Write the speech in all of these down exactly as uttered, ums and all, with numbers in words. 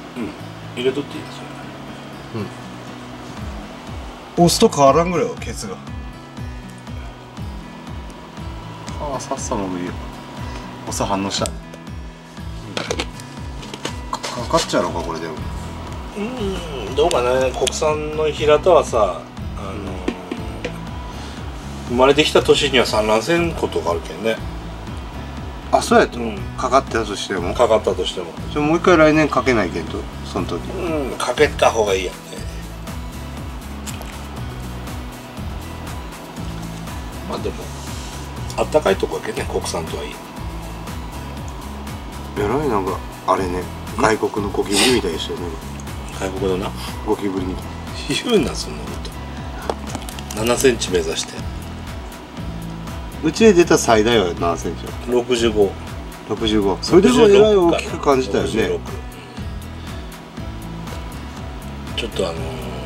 うん入れとっていいですよね。 うん押すと変わらんぐらいはケツが。 ああさっさの上よ。おさ反応した、うん、か, かかっちゃうのかこれでも。 うんどうかね。国産の平田はさあの、うん、生まれてきた年には産卵せんことがあるけんね。 あそうやと、 うん、 かかったとしてもかかったとしてもじゃもう一回来年かけないけんとその時うんかけた方がいいやんね。まあでもあったかいとこやけね国産とはいい。 えらいなんかあれね外国のゴキブリみたいでしたよね。 外国のなゴキブリみたい。 言うなそんなことななセンチ目指してうちで出た最大は何センチろくじゅうご。 ろくじゅうご。それでもえらい大きく感じたよね。 ろくじゅうろくちょっとあのー、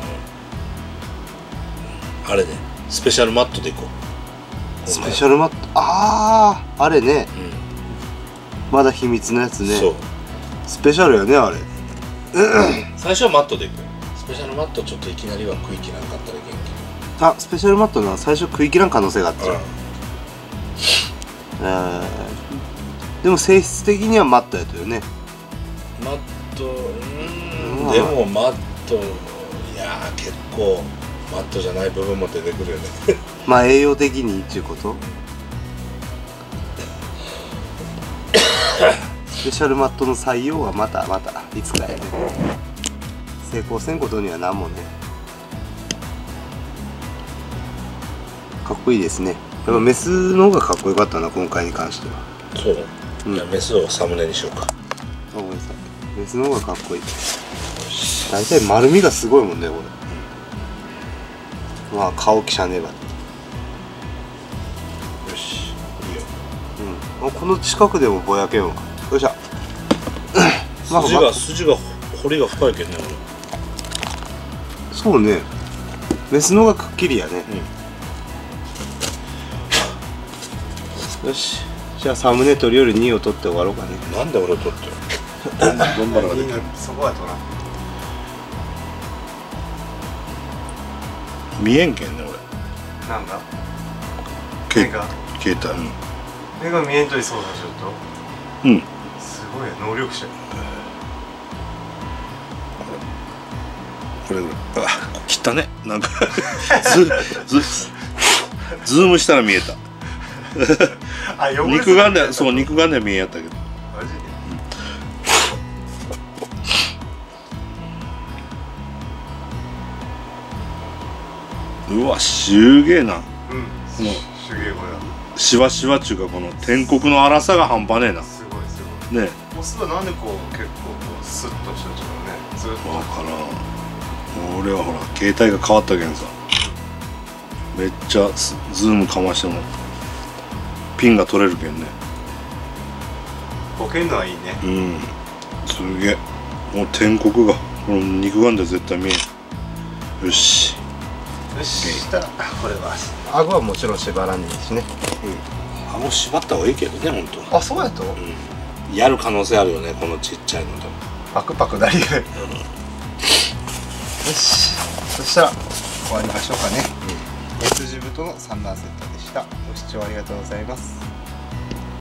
あれねスペシャルマットでいこう。 スペシャルマットあああれね、 うん、 まだ秘密のやつね。 そうスペシャルやねあれ最初はマットでいこう。スペシャルマットちょっといきなりは食い切らなかったらいけんけど。あスペシャルマットな最初食い切らん可能性があった、うんえー、でも性質的にはマットやったよね。 マットうんでもマットいやー結構マットじゃない部分も出てくるよねまあ栄養的にっていうことスペシャルマットの採用はまたまたいつかやね。成功せんことにはなんもね。かっこいいですね。やっぱメスの方がかっこよかったな今回に関しては。 そう、うん、じゃあメスをサムネにしようか。 ごめんなさいメスの方がかっこいい。大体丸みがすごいもんねこれ、うん、まあ顔きしゃねば。よしいいよ、 うん、この近くでもぼやけんわ。よいしょ筋が筋が彫りが深いけんね俺。そうねメスの方がくっきりやね、うん、よしじゃあサムネ撮るよりにを撮って終わろうかね。 なんで俺撮ってるどんばらができるそこは撮らん見えんけんね俺。 なんだ目が携帯、うん、 目が見えんといそうだちょっとうんすごい能力者。 これぐらいあ切ったねなんかズ, ズ, ズームしたら見えたあ肉眼でそう肉眼では見えやったけどマジで、うん、うわすげえな、うん、このすげえこれしわしわっちゅうかこの天国の粗さが半端ねえな。 すごいすごいね。オスはなんでこう結構こうスッとしたちゃうねずっと。 わからん俺はほら携帯が変わったけんさめっちゃズームかましてもピンが取れるけんね。 ボケんのはいいね。 うんすげえもう天国がこの肉眼で絶対見えん。よしよししたらこれは顎はもちろん縛らんでいいしね。 うん顎縛った方がいいけどね本当。 あそうやと、うん、 やる可能性あるよねこのちっちゃいのでパクパクなりが、うん、よしそしたら終わりましょうかね。うん、羊太の産卵セットでした。ご視聴ありがとうございます。